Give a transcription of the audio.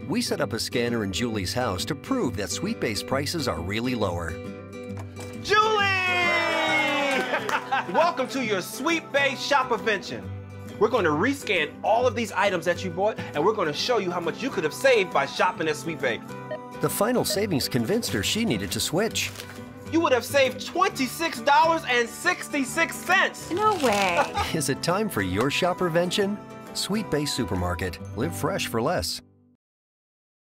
We set up a scanner in Julie's house to prove that Sweetbay's prices are really lower. Julie! Welcome to your Sweetbay Shoppervention. We're going to rescan all of these items that you bought, and we're going to show you how much you could have saved by shopping at Sweetbay. The final savings convinced her she needed to switch. You would have saved $26.66. No way. Is it time for your Shoppervention? Sweetbay Supermarket. Live fresh for less.